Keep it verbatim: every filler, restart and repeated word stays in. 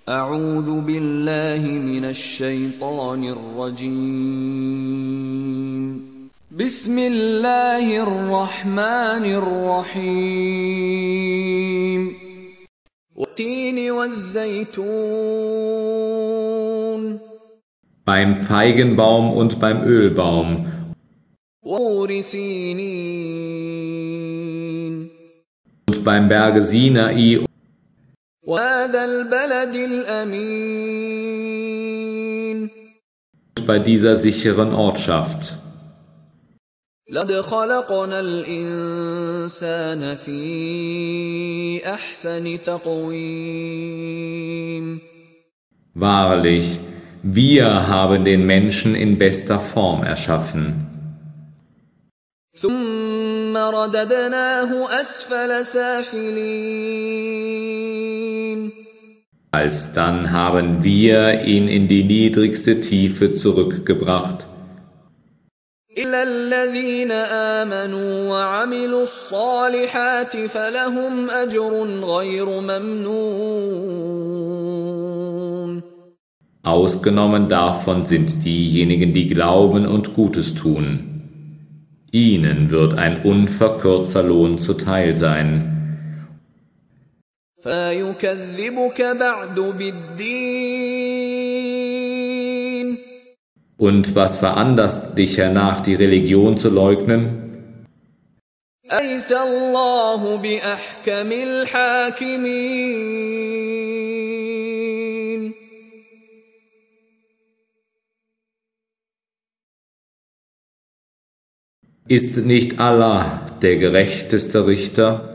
أعوذ بالله من الشيطان الرجيم. بسم الله الرحمن الرحيم. والتين والزيتون. Beim Feigenbaum und beim Ölbaum وطور سينين. und beim Berge Sinai وهذا البلد الأمين. und bei dieser sicheren Ortschaft. لقد خلقنا الإنسان في أحسن تقويم. Wahrlich, wir haben den Menschen in bester Form erschaffen. ثم رددناه أسفل سافلين. Alsdann haben wir ihn in die niedrigste Tiefe zurückgebracht. إلا الذين آمنوا وعملوا الصالحات فلهم أجر غير ممنون. Ausgenommen davon sind diejenigen, die glauben und Gutes tun. Ihnen wird ein unverkürzter Lohn zuteil sein. فيكذبك بعد بالدين. Und was veranlasst dich hernach, die Religion zu leugnen? أليس الله بأحكم الحاكمين. Ist nicht Allah der gerechteste Richter?